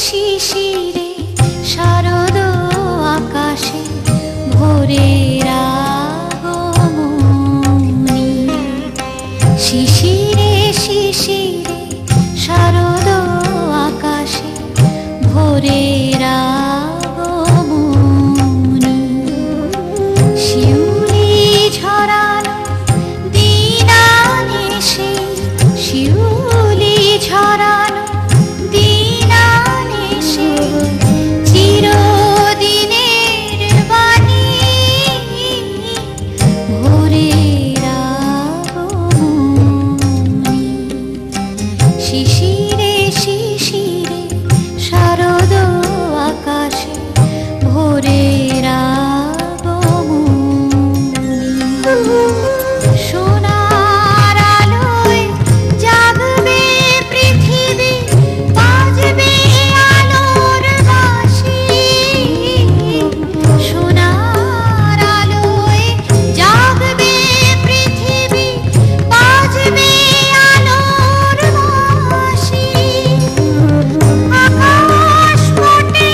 শিশিরে শারদ আকাশে ভোরের আগমনী। শিশিরে শিশিরে শারদ আকাশে ভোরের আগমনী। শিউলি ঝরানো দিন আনেছে, শিউলি ঝরানো দিন আনেছে চিরদিনের বাণী। ভোরের আগমনী। শিশিরে শিশিরে শারদ আকাশে ভোরের আগমনী। সোনার আলোয় জাগবে পৃথিবী, বাজবে আলোর বাঁশি। সোনার আলোয় জাগবে পৃথিবী, বাজবে আলোর বাঁশি। আকাশ পটে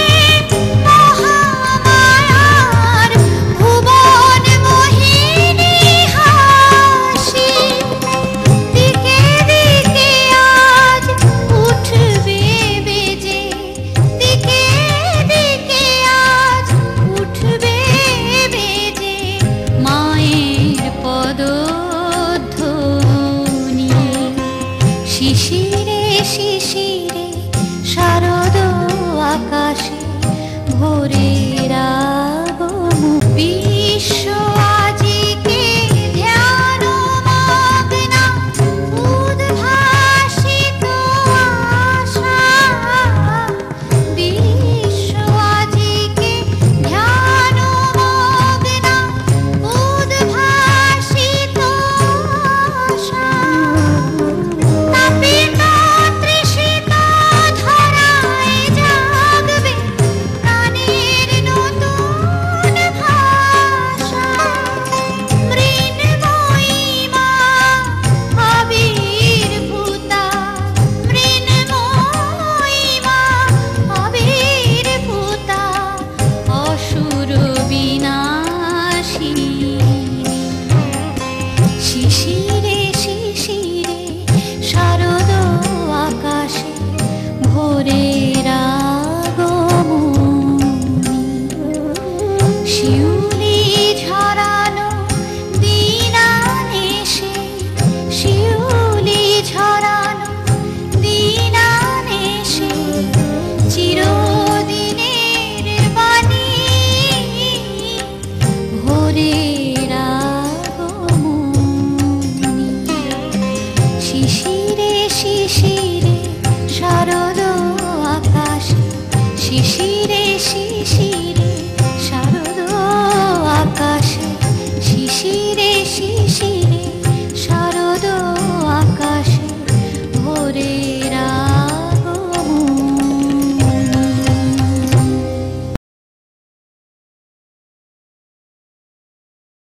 মহামায়ার ভুবন মোহিনী হাসি। দিকে দিকে আজ উঠবে বেজে, দিকে দিকে আজ উঠবে বেজে মায়ের পদধ্বনি। শিশিরে শিশিরে শারদ আকাশে ভোরের আগমনী। বিশ্ব আজিকে ধ্যান মগ্না, উদ্ভাসিত আশা। বিশ্ব আজিকে ধ্যান মগ্না, উদ্ভাসিত আশা। তাপিত তৃষিত ধরায় জাগবে প্রাণের নতুন ভাষা। মৃন্ময়ী মা আবির্ভূতা, মৃন্ময়ী মা আবির্ভূতা, অসুর বিনাশিনী। শিশিরে